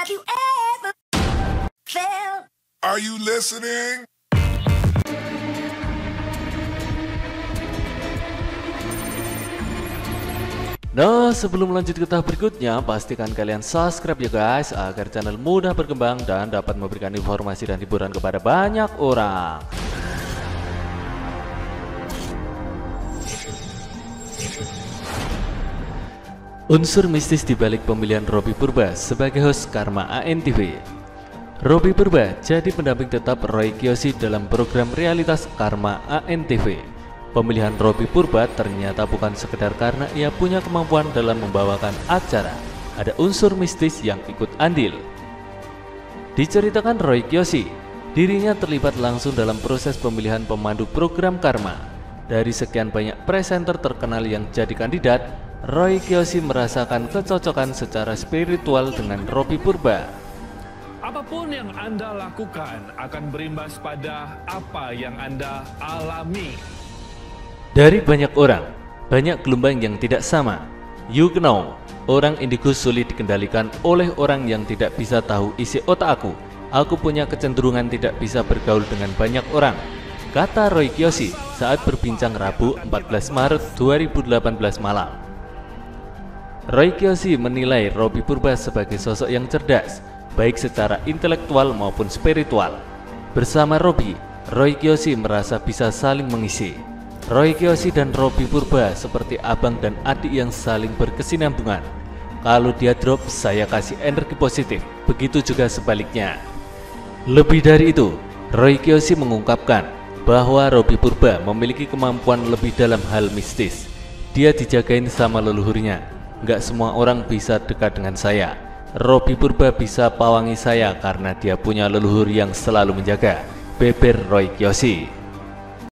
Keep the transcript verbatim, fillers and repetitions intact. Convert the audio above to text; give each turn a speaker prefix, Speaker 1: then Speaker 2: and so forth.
Speaker 1: Have you ever felt?
Speaker 2: Are you listening?
Speaker 3: Nah, sebelum lanjut ke tahap berikutnya, pastikan kalian subscribe ya guys, agar channel mudah berkembang dan dapat memberikan informasi dan hiburan kepada banyak orang. Unsur mistis di balik pemilihan Robby Purba sebagai host Karma A N T V. Robby Purba jadi pendamping tetap Roy Kiyoshi dalam program realitas Karma A N T V. Pemilihan Robby Purba ternyata bukan sekedar karena ia punya kemampuan dalam membawakan acara. Ada unsur mistis yang ikut andil. Diceritakan Roy Kiyoshi, dirinya terlibat langsung dalam proses pemilihan pemandu program Karma. Dari sekian banyak presenter terkenal yang jadi kandidat, Roy Kiyoshi merasakan kecocokan secara spiritual dengan Robby Purba.
Speaker 4: Apapun yang Anda lakukan akan berimbas pada apa yang Anda alami.
Speaker 3: Dari banyak orang, banyak gelombang yang tidak sama. You know, orang indigo sulit dikendalikan oleh orang yang tidak bisa tahu isi otak aku. Aku punya kecenderungan tidak bisa bergaul dengan banyak orang, kata Roy Kiyoshi saat berbincang Rabu empat belas Maret dua ribu delapan belas malam. Roy Kiyoshi menilai Robby Purba sebagai sosok yang cerdas, baik secara intelektual maupun spiritual. Bersama Robby, Roy Kiyoshi merasa bisa saling mengisi. Roy Kiyoshi dan Robby Purba seperti abang dan adik yang saling berkesinambungan. Kalau dia drop, saya kasih energi positif, begitu juga sebaliknya. Lebih dari itu, Roy Kiyoshi mengungkapkan bahwa Robby Purba memiliki kemampuan lebih dalam hal mistis. Dia dijagain sama leluhurnya. Nggak semua orang bisa dekat dengan saya. Robby Purba bisa pawangi saya karena dia punya leluhur yang selalu menjaga, beber Roy Kiyoshi.